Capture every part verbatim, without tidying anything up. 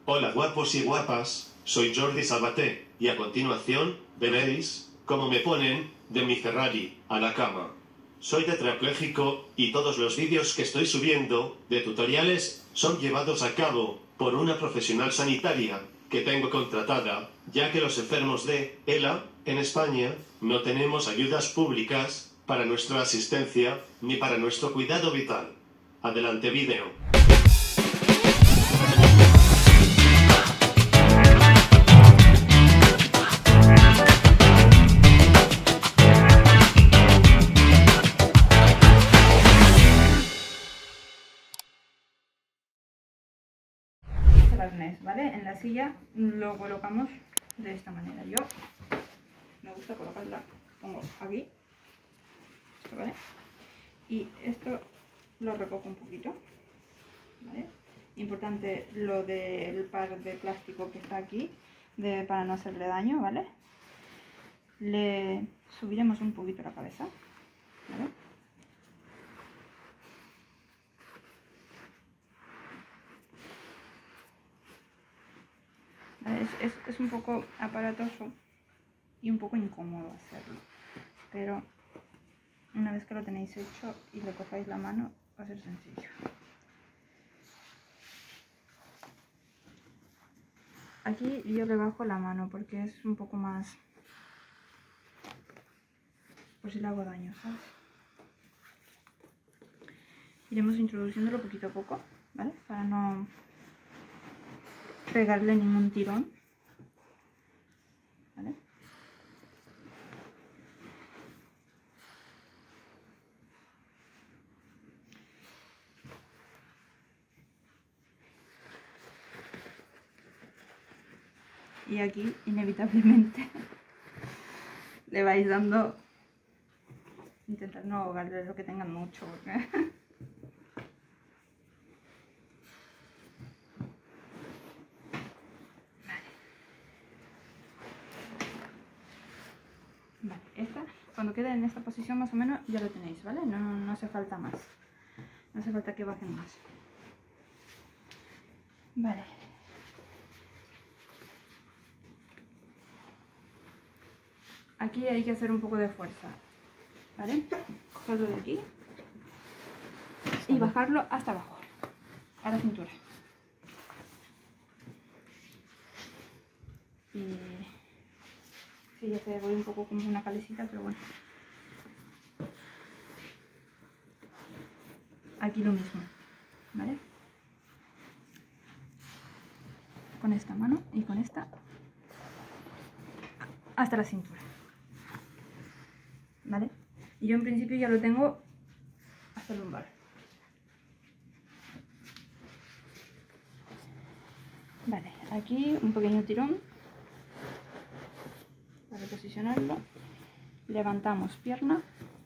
Hola guapos y guapas, soy Jordi Sabaté, y a continuación, veréis cómo me ponen de mi Ferrari a la cama. Soy tetrapléjico, y todos los vídeos que estoy subiendo, de tutoriales, son llevados a cabo por una profesional sanitaria, que tengo contratada, ya que los enfermos de ELA, en España, no tenemos ayudas públicas, para nuestra asistencia, ni para nuestro cuidado vital. Adelante vídeo. El arnés, ¿vale? En la silla lo colocamos de esta manera. Yo me gusta colocarla, pongo aquí, ¿vale? Y esto lo recojo un poquito, ¿vale? Importante lo del par de plástico que está aquí, de, para no hacerle daño, ¿vale? Le subiremos un poquito la cabeza, ¿vale? Es, es, es un poco aparatoso y un poco incómodo hacerlo, pero una vez que lo tenéis hecho y le cojáis la mano, va a ser sencillo. Aquí yo le bajo la mano porque es un poco más, por si le hago daño, ¿sabes? Iremos introduciéndolo poquito a poco, ¿vale? Para no pegarle ningún tirón, ¿vale? Y aquí inevitablemente le vais dando, intentar no ahogarle lo que tengan mucho, porque Vale, esta, cuando quede en esta posición más o menos ya lo tenéis, ¿vale? No, no hace falta más, no hace falta que bajen más. Vale. Aquí hay que hacer un poco de fuerza, ¿vale? Cogerlo de aquí y bajarlo hasta abajo, a la cintura. Y sí, ya se voy un poco como una calecita, pero bueno. Aquí lo mismo, ¿vale? Con esta mano y con esta hasta la cintura, ¿vale? Y yo en principio ya lo tengo hasta el lumbar. Vale, aquí un pequeño tirón para posicionarlo. Levantamos pierna,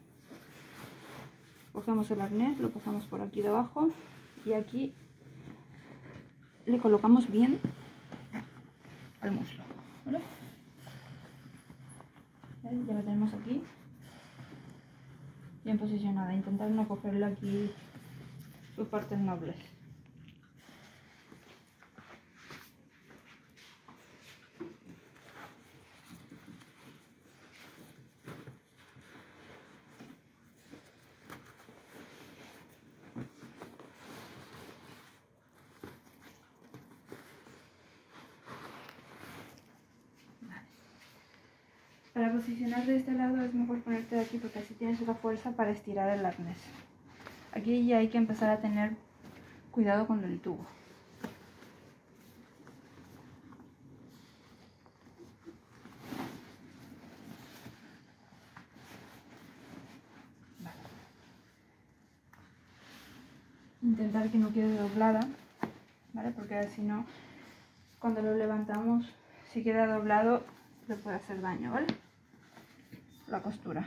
cogemos el arnés, lo pasamos por aquí debajo y aquí le colocamos bien al muslo, ¿vale? ¿Ves? Ya lo tenemos aquí bien posicionada. Intentar no cogerle aquí sus partes nobles. Para posicionar de este lado es mejor ponerte de aquí porque así tienes la fuerza para estirar el arnés. Aquí ya hay que empezar a tener cuidado con el tubo. Vale. Intentar que no quede doblada, ¿vale? Porque si no, cuando lo levantamos, si queda doblado, le puede hacer daño, ¿vale? La costura.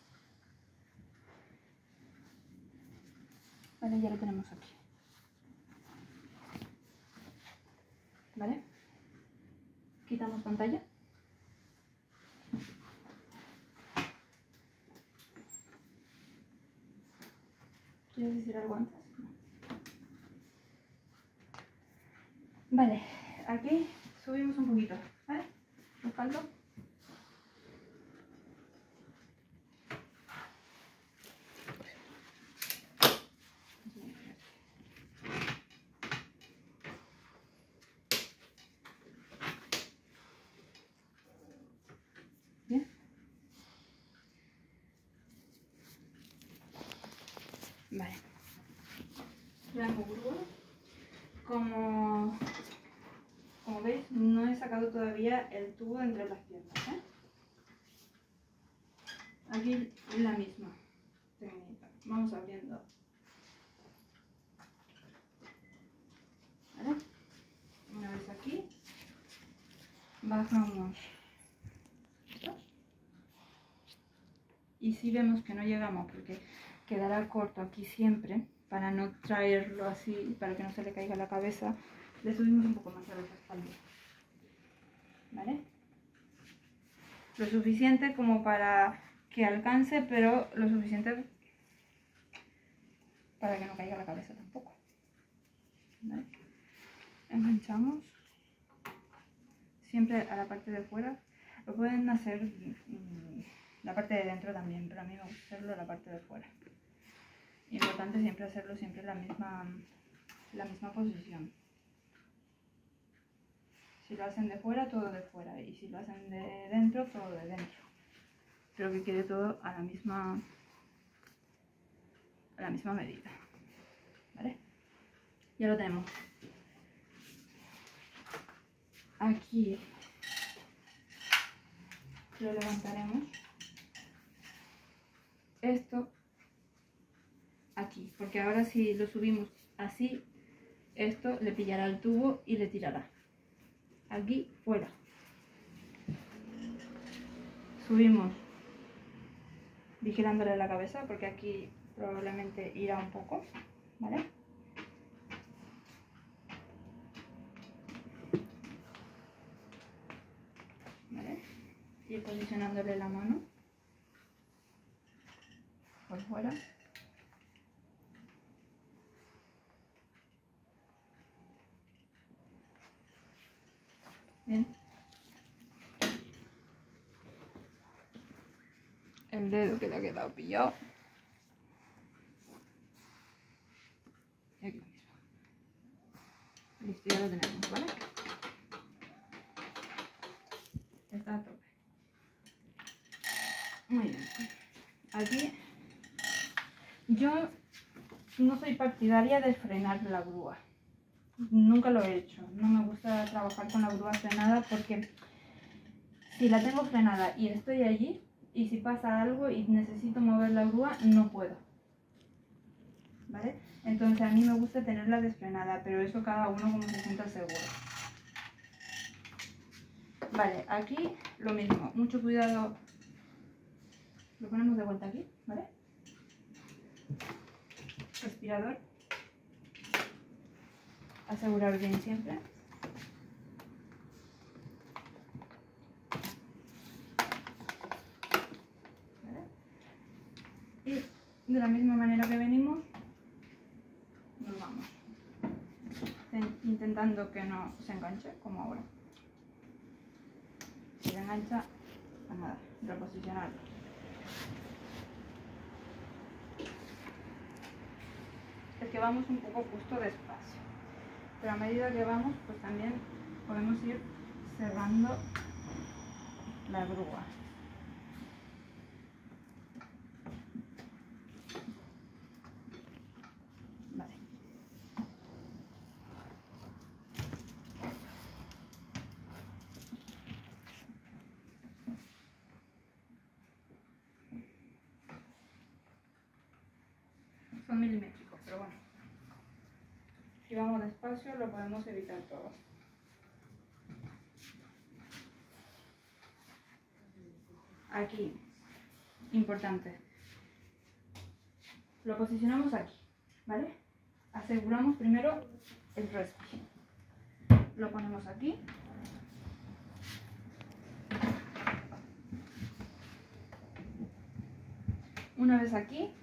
Vale, ya lo tenemos aquí. ¿Vale? Quitamos pantalla. ¿Quieres decir algo antes? No. Vale, aquí subimos un poquito, ¿vale? Buscando. Bien. Vale. Blanco burbuja. Como, como veis, no he sacado todavía el tubo entre las piernas, ¿eh? Aquí la misma técnica. Vamos abriendo. ¿Vale? Una vez aquí, bajamos. Y si vemos que no llegamos, porque quedará corto aquí siempre, para no traerlo así, para que no se le caiga la cabeza, le subimos un poco más a los espaldas. ¿Vale? Lo suficiente como para que alcance, pero lo suficiente para que no caiga la cabeza tampoco. ¿Vale? Enganchamos siempre a la parte de fuera. Lo pueden hacer mmm, la parte de dentro también, pero a mí me gusta hacerlo la parte de fuera. Importante siempre hacerlo siempre en la misma, la misma posición. Si lo hacen de fuera, todo de fuera, y si lo hacen de dentro, todo de dentro. Pero que quede todo a la misma, a la misma medida. ¿Vale? Ya lo tenemos. Aquí lo levantaremos. Esto aquí, porque ahora si lo subimos así, esto le pillará el tubo y le tirará. Aquí fuera. Subimos vigilándole la cabeza, porque aquí probablemente irá un poco, ¿vale? ¿Vale? Y posicionándole la mano por fuera. Bien. El dedo que le ha quedado pillado. Y aquí mismo. Listo, ya lo tenemos, ¿vale? Está a tope. Muy bien. Aquí yo no soy partidaria de frenar la grúa. Nunca lo he hecho. No me gusta trabajar con la grúa frenada, porque si la tengo frenada y estoy allí, y si pasa algo y necesito mover la grúa, no puedo. ¿Vale? Entonces a mí me gusta tenerla desfrenada, pero eso cada uno como se sienta seguro. Vale, aquí lo mismo. Mucho cuidado. Lo ponemos de vuelta aquí, ¿vale? Respirador. Asegurar bien siempre. ¿Vale? Y de la misma manera que venimos, nos vamos. Intentando que no se enganche, como ahora. Si se engancha, pues nada, reposicionarlo. Es que vamos un poco justo despacio. Pero a medida que vamos, pues también podemos ir cerrando la grúa. Vale. Son milimétricos, pero bueno. Si vamos despacio, lo podemos evitar todo. Aquí, importante, lo posicionamos aquí, ¿vale? Aseguramos primero el respi. Lo ponemos aquí. Una vez aquí,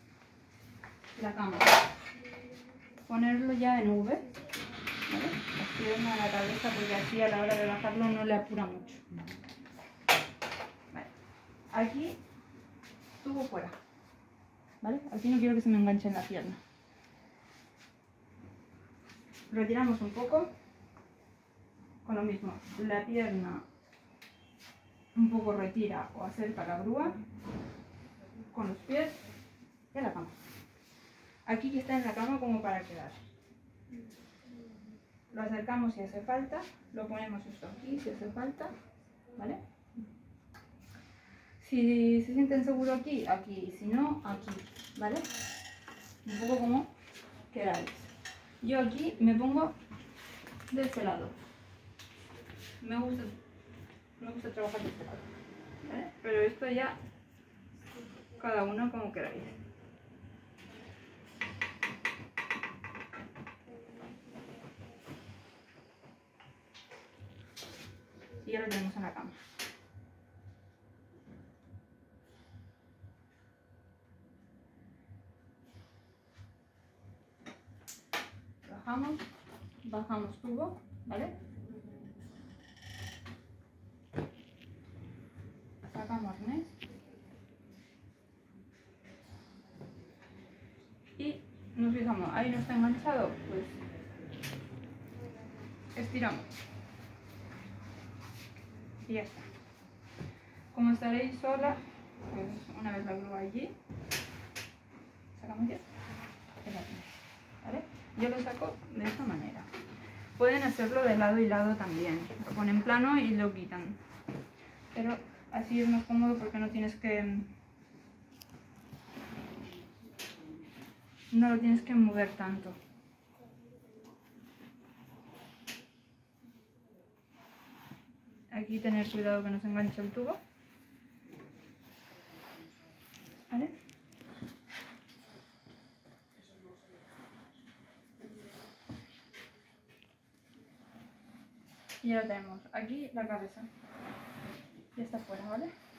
la cámara. Ponerlo ya en V, ¿vale? pierna a la cabeza, porque así a la hora de bajarlo no le apura mucho. Vale. Aquí, tubo fuera. ¿Vale? Aquí no quiero que se me enganche en la pierna. Retiramos un poco. Con lo mismo, la pierna un poco retira o acerca la grúa con los pies y a la cama. Aquí ya está en la cama como para quedar. Lo acercamos si hace falta, lo ponemos esto aquí si hace falta, ¿vale? Si se sienten seguros aquí, aquí, si no, aquí, ¿vale? Un poco como queráis. Yo aquí me pongo de este lado. Me gusta, me gusta trabajar de este lado, ¿vale? Pero esto ya, cada uno como queráis. Y ya lo tenemos en la cama. Bajamos, bajamos tubo, ¿vale? Sacamos arnés. Y nos fijamos, ahí no está enganchado, pues estiramos. Y ya está. Como estaréis sola, pues una vez la grúa allí, sacamos ya el arnés, ¿vale? Yo lo saco de esta manera. Pueden hacerlo de lado y lado también. Lo ponen plano y lo quitan. Pero así es más cómodo porque no tienes que... No lo tienes que mover tanto. Aquí tener cuidado que no se enganche el tubo. ¿Vale? Y ya lo tenemos. Aquí la cabeza. Ya está fuera, ¿vale?